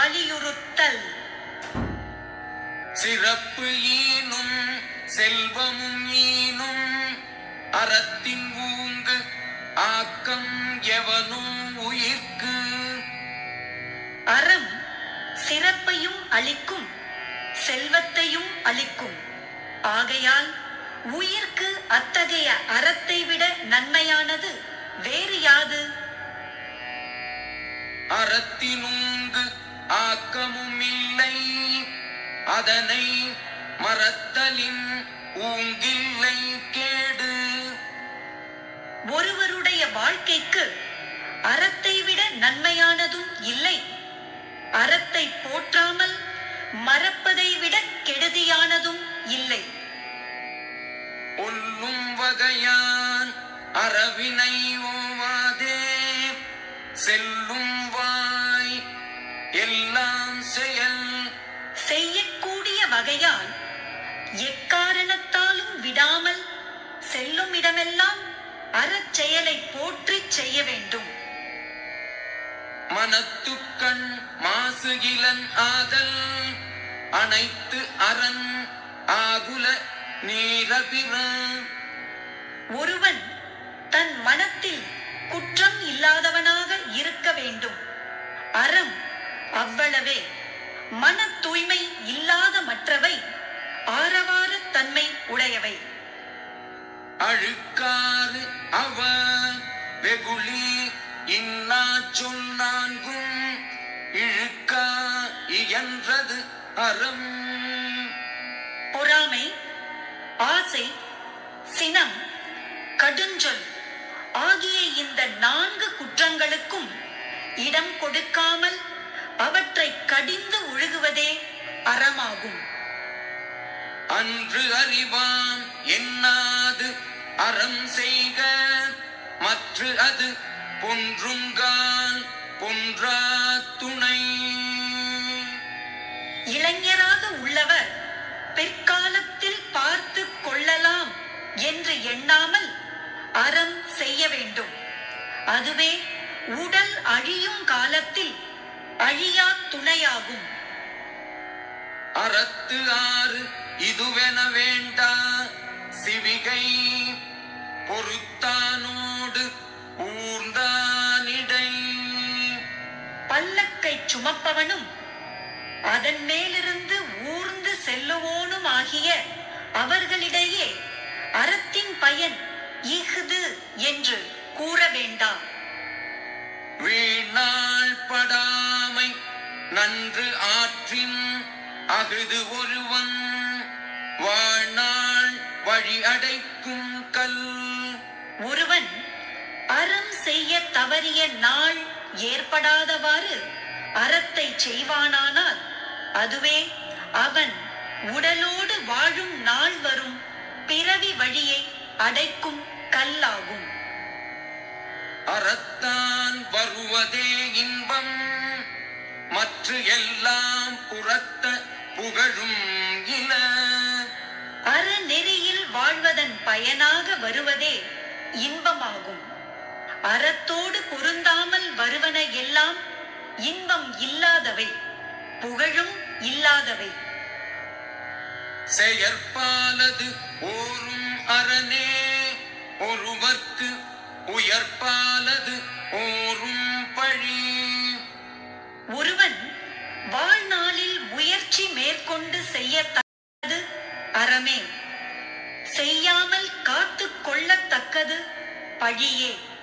வலியுறுத்தல். சிறப்பு ஈனும் செல்வமும் ஈனும் அறத்தின் ஊங்கு ஆக்கம் எவனும் உயிர்க்கு. அறம் சிறப்பையும் அளிக்கும், செல்வத்தையும் அளிக்கும். ஆகையால் உயிர்க்கு அத்தகைய அறத்தை விட நன்மையானது வேறு யாது? அறத்தினூங்கு ஆக்கமும் இல்லை, அதனை மறத்தலின் ஊங்கில்லை கேடு. ஒருவருடைய வாழ்க்கைக்கு அறத்தை விட நன்மையானதும் இல்லை, அறத்தை போற்றாமல் மறப்பதை விட கெடுதியானதும் இல்லை. ஒல்லும் வகையான் அறவினை ஓவாதே, செல்லும் வாய் எல்லாம் செயல். செய்யக்கூடிய வகையால் எக்காரணத்தாலும் விடாமல் செல்லும் இடமெல்லாம் அறச்செயலை போற்றி செய்ய வேண்டும். மனத்துக்கண் மாசுகிலன் ஆதல், அனைத்து அரண் ஆகுல நீரபிற. ஒருவன் தன் மனத்தில் குற்றம் இல்லாதவனாக இருக்க வேண்டும். அறம் அவ்வளவே. மன தூய்மை இல்லாத மற்றவை ஆரவார தன்மை உடையவை. அழுக்காறு அவ வெகுளி இன்னா சொல் நான்கும் இழுக்கா இயன்றது அறம். பொறாமை, ஆசை, சினம், கடுஞ்சொல் ஆகிய இந்த 4 குற்றங்களுக்கும் இடம் கொடுக்காமல் அவற்றை கடிந்து ஒழுகுவதே அறமாகும். அன்று அறிவான் என்னாது அறம் செய்க, மற்று அது பொன்றுங்கான் பொன்றா துணை. இளைஞராக உள்ளவர் பிற்காலத்தில் பார்த்து கொள்ளலாம் என்று எண்ணாமல் அறம் செய்ய வேண்டும். அதுவே உடல் அழியும் காலத்தில் அழியா துணையாகும். அறத்து ஆறு இதுவென வேண்டா சிவிகை, பொறுத்தானோடு ஊர்ந்தானிடை. பல்லக்கை சுமப்பவனும் அதன் மேலிருந்து ஊர்ந்து செல்லுவோனும் ஆகிய அவர்களிடையே அறத்தின் பயன் இஃது என்று கூற வேண்டாம். வீணாள் படாமை நன்று ஆற்றின் அகுது ஒருவன், வாழ்நாள் வழி அடைக்கும் கல். ஒருவன் அறம் செய்ய தவறிய நாள் ஏற்படாதவாறு அறத்தை செய்வானானால் அதுவே அவன் உடலோடு வாழும் நாள் வரும் பிறவி வழியை அடைக்கும் கல்லாகும். அறத்தான் வருவதே இன்பம், மற்ற எல்லாம் புறத்த புகழும் இல. அறநெறியில் வாழ்வதன் பயனாக வருவதே இன்பமாகும். அறத்தோடு பொருந்தாமல் வருவன எல்லாம் இன்பம் இல்லாதவை, புகழும் இல்லாதவை. செயற்பாலது ஓரும் அரணே, ஒருவர்க்கு உயர்பாலது ஓரும் பழி. ஒருவன் வாழ்நாளில் முயற்சி மேற்கொண்டு செய்யத்தக்கது அறமே, செய்யாமல் காத்து கொள்ளத்தக்கது பழியே.